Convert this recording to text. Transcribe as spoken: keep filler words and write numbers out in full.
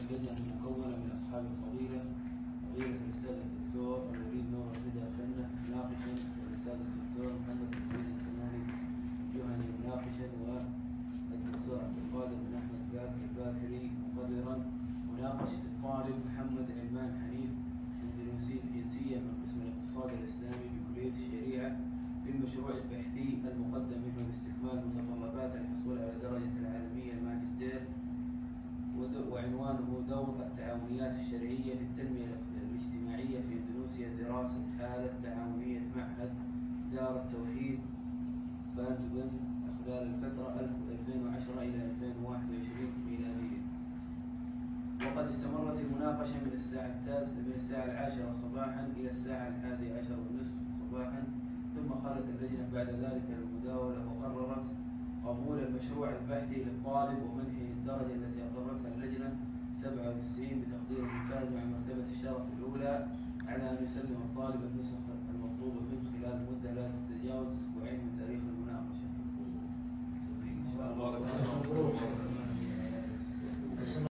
اللجنة المكونة من أصحاب الفضيلة فضيلة الأستاذ الدكتور الوليد نور الهدى الفنة مناقشا، والأستاذ الدكتور محمد بن السماني الجهني مناقشا، والدكتور عبد القادر بن أحمد الباكري مقررا. مناقشة الطالب محمد علمان حنيف اندونيسي الجنسية من قسم الاقتصاد الإسلامي بكلية الشريعة في المشروع البحثي المقدم منه لاستكمال متطلبات الحصول على درجة العالمية الماجستير، وعنوانه دور التعاونيات الشرعية في التنمية الاجتماعية في اندونيسيا، دراسة حالة تعاونية معهد دار التوحيد بانتوبن خلال الفترة ألفين وعشرة إلى ألفين وواحد وعشرين ميلادية. وقد استمرت المناقشة من الساعة التاسعة من الساعة العاشرة صباحا إلى الساعة الحادية عشر والنصف صباحا، ثم خلت اللجنة بعد ذلك المداولة وقررت قبول المشروع البحثي للطالب ومنحه الدرجة التي أقرتها اللجنة سبعة وتسعين بتقدير ممتاز مع مرتبة الشرف الأولى، على أن يسلم الطالب النسخ